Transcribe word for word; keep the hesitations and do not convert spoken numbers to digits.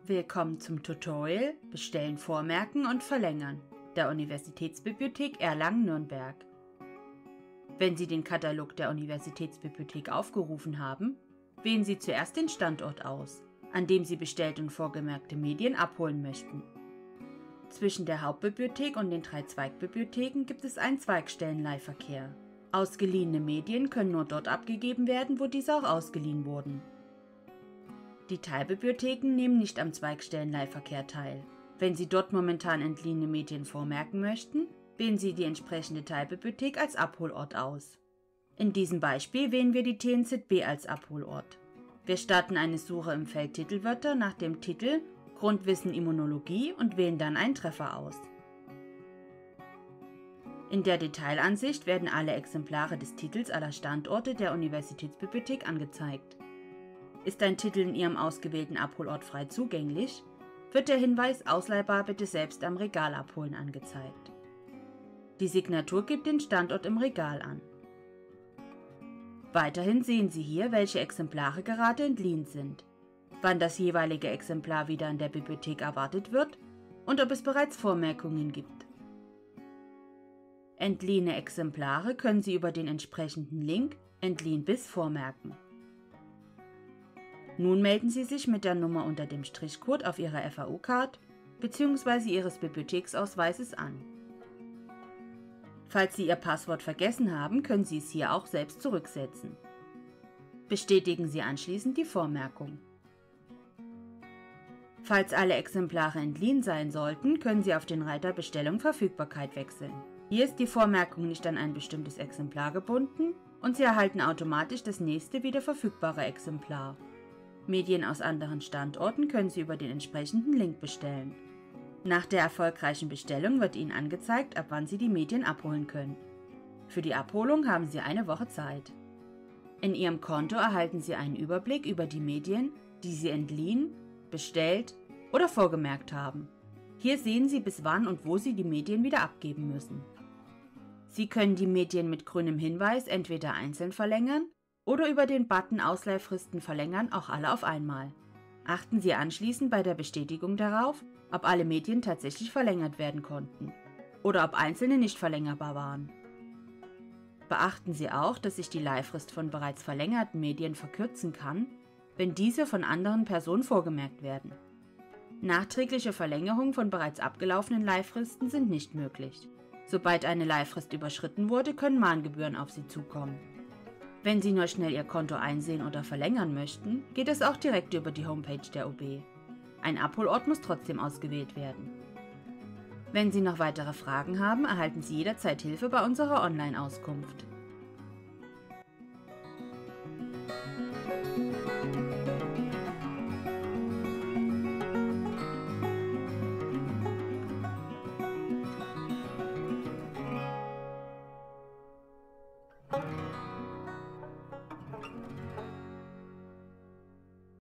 Willkommen zum Tutorial Bestellen, Vormerken und Verlängern der Universitätsbibliothek Erlangen-Nürnberg. Wenn Sie den Katalog der Universitätsbibliothek aufgerufen haben, wählen Sie zuerst den Standort aus, an dem Sie bestellte und vorgemerkte Medien abholen möchten. Zwischen der Hauptbibliothek und den drei Zweigbibliotheken gibt es einen Zweigstellen-Leihverkehr. Ausgeliehene Medien können nur dort abgegeben werden, wo diese auch ausgeliehen wurden. Die Teilbibliotheken nehmen nicht am Zweigstellen-Leihverkehr teil. Wenn Sie dort momentan entliehene Medien vormerken möchten, wählen Sie die entsprechende Teilbibliothek als Abholort aus. In diesem Beispiel wählen wir die T N Z B als Abholort. Wir starten eine Suche im Feld Titelwörter nach dem Titel Grundwissen Immunologie und wählen dann einen Treffer aus. In der Detailansicht werden alle Exemplare des Titels aller Standorte der Universitätsbibliothek angezeigt. Ist ein Titel in Ihrem ausgewählten Abholort frei zugänglich, wird der Hinweis „Ausleihbar bitte selbst am Regal abholen" angezeigt. Die Signatur gibt den Standort im Regal an. Weiterhin sehen Sie hier, welche Exemplare gerade entliehen sind, wann das jeweilige Exemplar wieder in der Bibliothek erwartet wird und ob es bereits Vormerkungen gibt. Entliehene Exemplare können Sie über den entsprechenden Link Entliehen bis vormerken. Nun melden Sie sich mit der Nummer unter dem Strichcode auf Ihrer F A U-Card bzw. Ihres Bibliotheksausweises an. Falls Sie Ihr Passwort vergessen haben, können Sie es hier auch selbst zurücksetzen. Bestätigen Sie anschließend die Vormerkung. Falls alle Exemplare entliehen sein sollten, können Sie auf den Reiter Bestellung Verfügbarkeit wechseln. Hier ist die Vormerkung nicht an ein bestimmtes Exemplar gebunden und Sie erhalten automatisch das nächste wieder verfügbare Exemplar. Medien aus anderen Standorten können Sie über den entsprechenden Link bestellen. Nach der erfolgreichen Bestellung wird Ihnen angezeigt, ab wann Sie die Medien abholen können. Für die Abholung haben Sie eine Woche Zeit. In Ihrem Konto erhalten Sie einen Überblick über die Medien, die Sie entliehen, bestellt oder vorgemerkt haben. Hier sehen Sie, bis wann und wo Sie die Medien wieder abgeben müssen. Sie können die Medien mit grünem Hinweis entweder einzeln verlängern oder über den Button Ausleihfristen verlängern auch alle auf einmal. Achten Sie anschließend bei der Bestätigung darauf, ob alle Medien tatsächlich verlängert werden konnten oder ob einzelne nicht verlängerbar waren. Beachten Sie auch, dass sich die Leihfrist von bereits verlängerten Medien verkürzen kann, wenn diese von anderen Personen vorgemerkt werden. Nachträgliche Verlängerungen von bereits abgelaufenen Leihfristen sind nicht möglich. Sobald eine Leihfrist überschritten wurde, können Mahngebühren auf Sie zukommen. Wenn Sie nur schnell Ihr Konto einsehen oder verlängern möchten, geht es auch direkt über die Homepage der U B. Ein Abholort muss trotzdem ausgewählt werden. Wenn Sie noch weitere Fragen haben, erhalten Sie jederzeit Hilfe bei unserer Online-Auskunft.